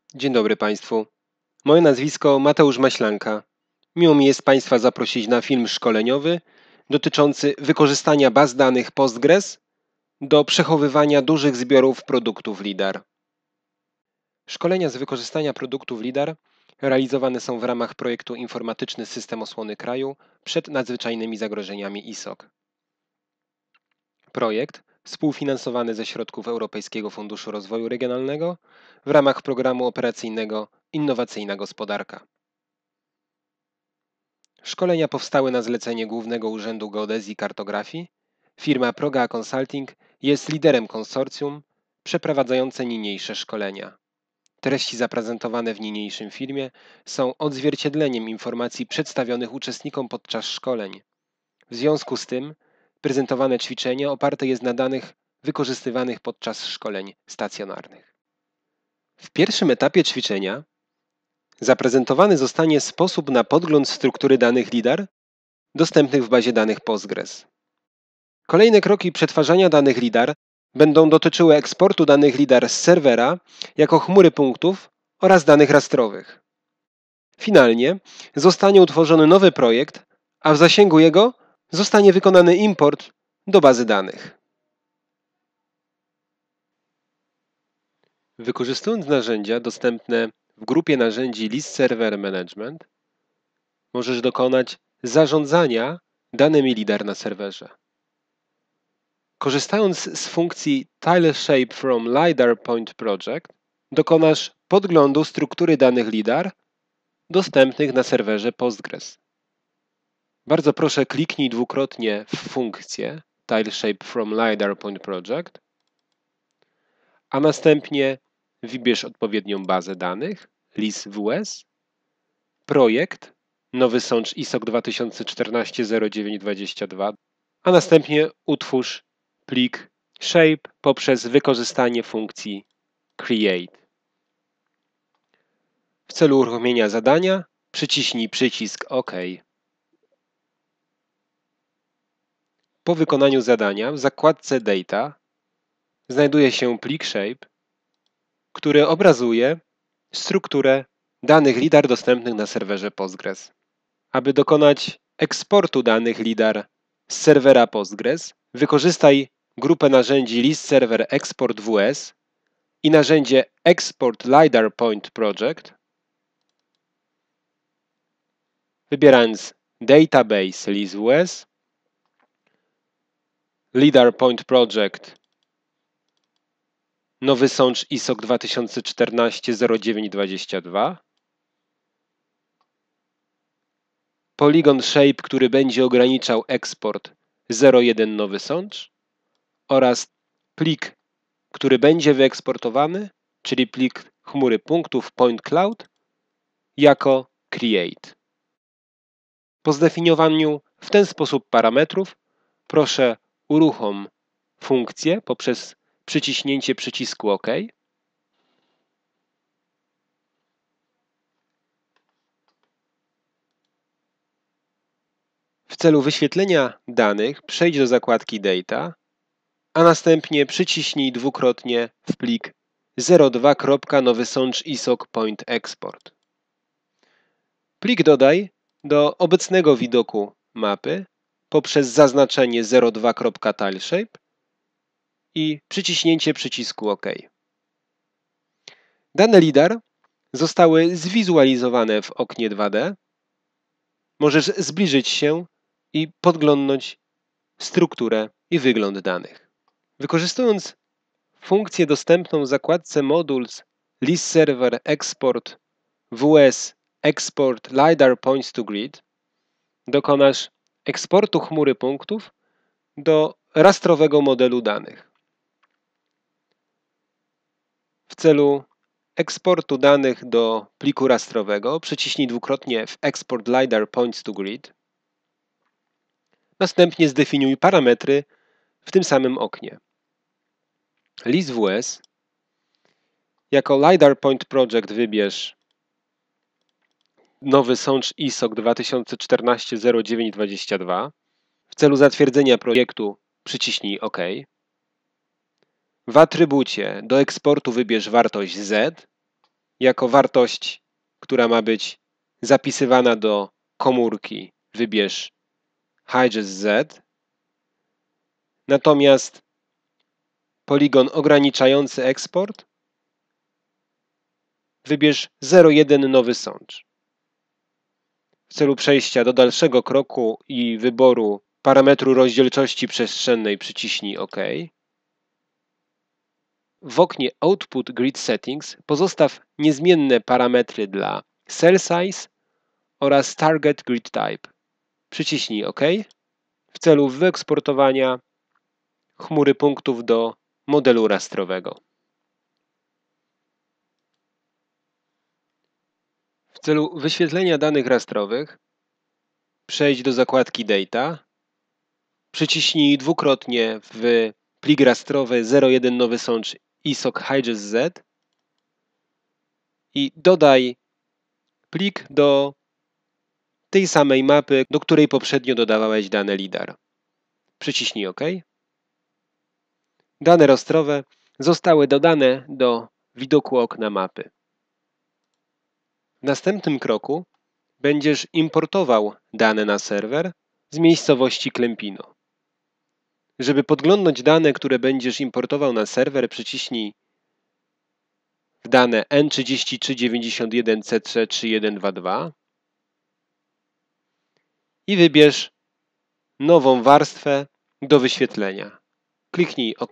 Dzień dobry Państwu. Moje nazwisko Mateusz Maślanka. Miło mi jest Państwa zaprosić na film szkoleniowy dotyczący wykorzystania baz danych Postgres do przechowywania dużych zbiorów produktów LiDAR. Szkolenia z wykorzystania produktów LiDAR realizowane są w ramach projektu Informatyczny System Osłony Kraju przed nadzwyczajnymi zagrożeniami ISOC. Projekt współfinansowany ze środków Europejskiego Funduszu Rozwoju Regionalnego w ramach programu operacyjnego Innowacyjna Gospodarka. Szkolenia powstały na zlecenie Głównego Urzędu Geodezji i Kartografii. Firma Proga Consulting jest liderem konsorcjum przeprowadzające niniejsze szkolenia. Treści zaprezentowane w niniejszym filmie są odzwierciedleniem informacji przedstawionych uczestnikom podczas szkoleń. W związku z tym prezentowane ćwiczenie oparte jest na danych wykorzystywanych podczas szkoleń stacjonarnych. W pierwszym etapie ćwiczenia zaprezentowany zostanie sposób na podgląd struktury danych LiDAR dostępnych w bazie danych Postgres. Kolejne kroki przetwarzania danych LiDAR będą dotyczyły eksportu danych LiDAR z serwera jako chmury punktów oraz danych rastrowych. Finalnie zostanie utworzony nowy projekt, a w zasięgu jego zostanie wykonany import do bazy danych. Wykorzystując narzędzia dostępne w grupie narzędzi List Server Management, możesz dokonać zarządzania danymi LiDAR na serwerze. Korzystając z funkcji Tile Shape from LiDAR Point Project, dokonasz podglądu struktury danych LiDAR dostępnych na serwerze Postgres. Bardzo proszę, kliknij dwukrotnie w funkcję Tile Shape from LiDAR Point Project, a następnie wybierz odpowiednią bazę danych, LIS-WS, projekt, nowy sącz ISOC 2014-09-22, a następnie utwórz plik Shape poprzez wykorzystanie funkcji Create. W celu uruchomienia zadania przyciśnij przycisk OK. Po wykonaniu zadania w zakładce Data znajduje się plik Shape, który obrazuje strukturę danych LiDAR dostępnych na serwerze Postgres. Aby dokonać eksportu danych LiDAR z serwera Postgres, wykorzystaj grupę narzędzi List Server Export WS i narzędzie Export LiDAR Point Project. Wybierając Database LIS-WS, LiDAR Point Project, nowy sącz ISOC 2014-09-22, Polygon Shape, który będzie ograniczał eksport 01 nowy sącz oraz plik, który będzie wyeksportowany, czyli plik chmury punktów Point Cloud jako Create. Po zdefiniowaniu w ten sposób parametrów proszę uruchom funkcję poprzez przyciśnięcie przycisku OK. W celu wyświetlenia danych przejdź do zakładki Data, a następnie przyciśnij dwukrotnie w plik 02. nowy sącz ISOC Point Export. Plik dodaj do obecnego widoku mapy poprzez zaznaczenie 02. Tileshape i przyciśnięcie przycisku OK. Dane LiDAR zostały zwizualizowane w oknie 2D. Możesz zbliżyć się i podglądnąć strukturę i wygląd danych. Wykorzystując funkcję dostępną w zakładce Modules List Server Export WS Export LiDAR Points to Grid, dokonasz eksportu chmury punktów do rastrowego modelu danych. W celu eksportu danych do pliku rastrowego przyciśnij dwukrotnie w Export LiDAR Points to Grid. Następnie zdefiniuj parametry w tym samym oknie. LIS-WS. Jako LiDAR Point Project wybierz nowy sącz ISOC 2014-09-22. W celu zatwierdzenia projektu przyciśnij OK. W atrybucie do eksportu wybierz wartość Z. Jako wartość, która ma być zapisywana do komórki, wybierz Higest Z. Natomiast poligon ograniczający eksport wybierz 0,1 nowy sącz. W celu przejścia do dalszego kroku i wyboru parametru rozdzielczości przestrzennej przyciśnij OK. W oknie Output Grid Settings pozostaw niezmienne parametry dla Cell Size oraz Target Grid Type. Przyciśnij OK w celu wyeksportowania chmury punktów do modelu rastrowego. W celu wyświetlenia danych rastrowych przejdź do zakładki Data, przyciśnij dwukrotnie w plik rastrowy 0,1 nowy sącz ISOC Higest Z i dodaj plik do tej samej mapy, do której poprzednio dodawałeś dane LiDAR. Przyciśnij OK. Dane rastrowe zostały dodane do widoku okna mapy. W następnym kroku będziesz importował dane na serwer z miejscowości Klempino. Żeby podglądnąć dane, które będziesz importował na serwer, przyciśnij w dane N3391C33122 i wybierz nową warstwę do wyświetlenia. Kliknij OK.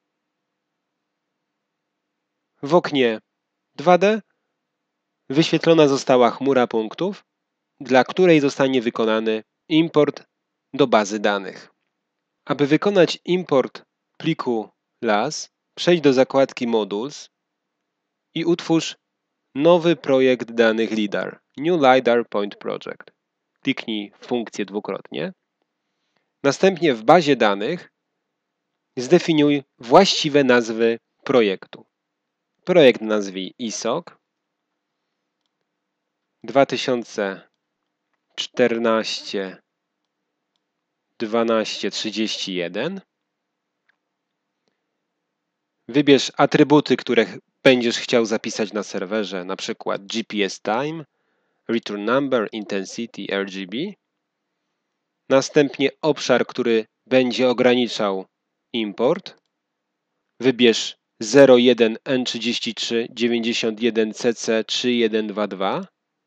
W oknie 2D wyświetlona została chmura punktów, dla której zostanie wykonany import do bazy danych. Aby wykonać import pliku LAS, przejdź do zakładki Modules i utwórz nowy projekt danych LiDAR, New LiDAR Point Project. Kliknij w funkcję dwukrotnie. Następnie w bazie danych zdefiniuj właściwe nazwy projektu. Projekt nazwij ISOC 2014 1231. Wybierz atrybuty, które będziesz chciał zapisać na serwerze, np. GPS Time, Return Number, Intensity, RGB. Następnie obszar, który będzie ograniczał import. Wybierz 01 N33 91 CC 3122,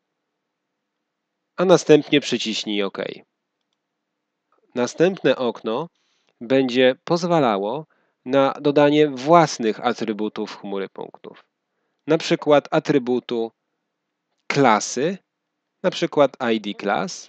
a następnie przyciśnij OK. Następne okno będzie pozwalało na dodanie własnych atrybutów chmury punktów. Na przykład atrybutu klasy, na przykład ID class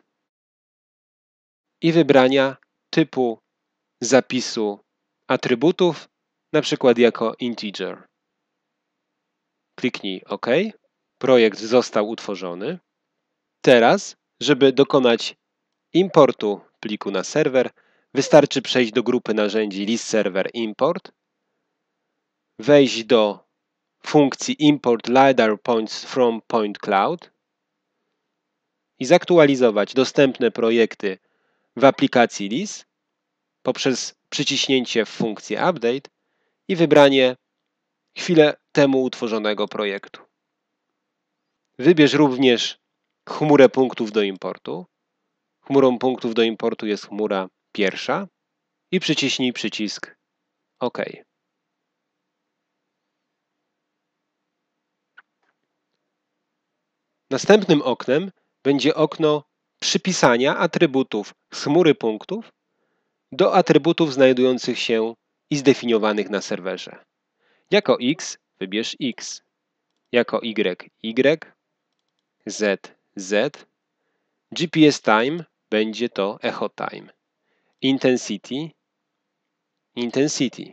i wybrania typu zapisu atrybutów, na przykład jako integer. Kliknij OK. Projekt został utworzony. Teraz, żeby dokonać importu pliku na serwer, wystarczy przejść do grupy narzędzi List Server Import, wejść do funkcji Import LiDAR Points from Point Cloud i zaktualizować dostępne projekty w aplikacji LIS poprzez przyciśnięcie w funkcję Update i wybranie chwilę temu utworzonego projektu. Wybierz również chmurę punktów do importu. Chmurą punktów do importu jest chmura pierwsza i przyciśnij przycisk OK. Następnym oknem będzie okno przypisania atrybutów z chmury punktów do atrybutów znajdujących się i zdefiniowanych na serwerze. Jako X wybierz X, jako Y, Y, Z, Z, GPS Time będzie to Echo Time, Intensity, Intensity,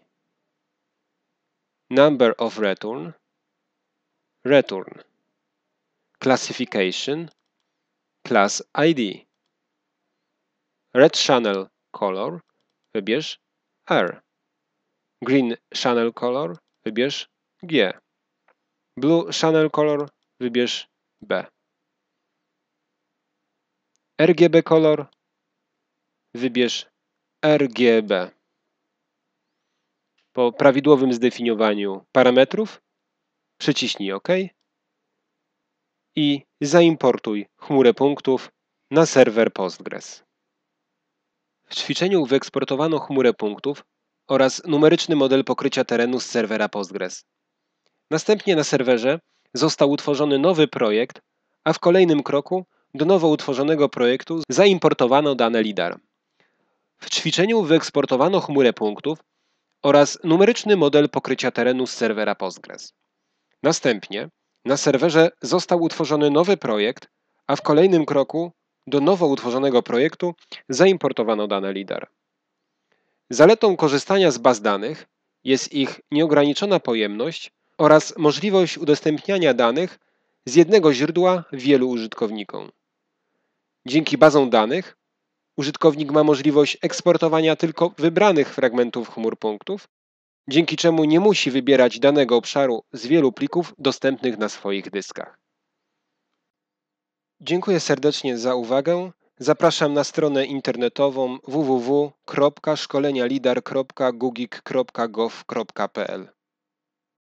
Number of Return, Return, Classification, Class ID, Red Channel Color wybierz R, Green Channel Color wybierz G, Blue Channel Color wybierz B. RGB Color wybierz RGB. Po prawidłowym zdefiniowaniu parametrów przyciśnij OK i zaimportuj chmurę punktów na serwer Postgres. W ćwiczeniu wyeksportowano chmurę punktów oraz numeryczny model pokrycia terenu z serwera Postgres. Następnie na serwerze został utworzony nowy projekt, a w kolejnym kroku do nowo utworzonego projektu zaimportowano dane LIDAR. W ćwiczeniu wyeksportowano chmurę punktów oraz numeryczny model pokrycia terenu z serwera Postgres. Następnie na serwerze został utworzony nowy projekt, a w kolejnym kroku do nowo utworzonego projektu zaimportowano dane LIDAR. Zaletą korzystania z baz danych jest ich nieograniczona pojemność oraz możliwość udostępniania danych z jednego źródła wielu użytkownikom. Dzięki bazom danych użytkownik ma możliwość eksportowania tylko wybranych fragmentów chmur punktów, dzięki czemu nie musi wybierać danego obszaru z wielu plików dostępnych na swoich dyskach. Dziękuję serdecznie za uwagę. Zapraszam na stronę internetową www.szkolenialidar.gugik.gov.pl.